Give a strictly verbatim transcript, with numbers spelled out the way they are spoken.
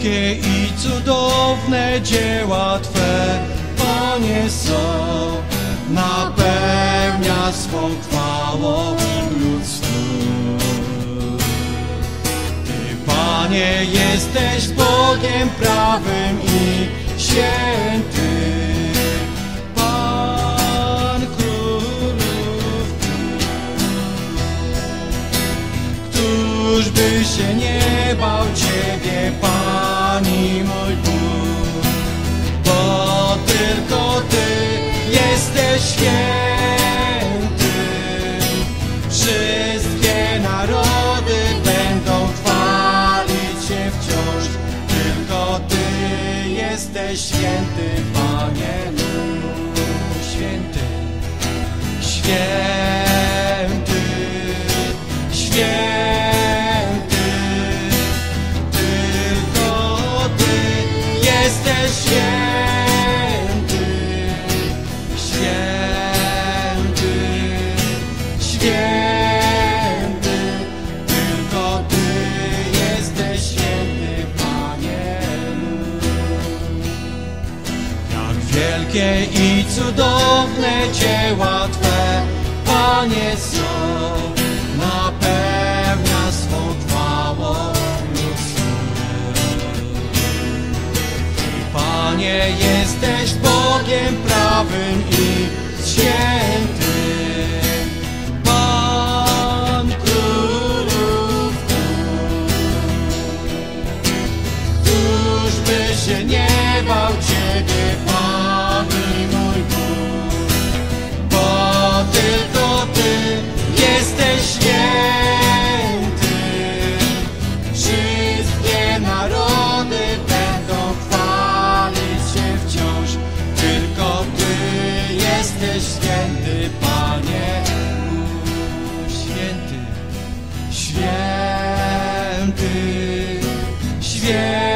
Wielkie i cudowne dzieła Twe, Panie, są. Napełnia swą chwałą lud Twój. Ty, Panie, jesteś Bogiem prawym i święty, Pan królów król. Któż by się nie bał Ciebie, Pani mój Bóg, bo tylko Ty jesteś święty. Wszystkie narody będą chwalić Cię wciąż, tylko Ty jesteś święty, Panie, święty, święty, święty. Tylko Ty jesteś święty, święty, święty. Tylko Ty jesteś święty, Panie. Jak wielkie i cudowne dzieła Twe, Panie, są. Napełnia swą chwałą lud Twój. Ty, Panie, jesteś Bogiem prawym i świętym, Pan królów król. Któż by się nie bał Ciebie, Panie mój Bóg, bo tylko Ty jesteś święty. Wszystkie narody będą chwalić Cię wciąż, tylko Ty jesteś święty, Panie, święty, święty, święty.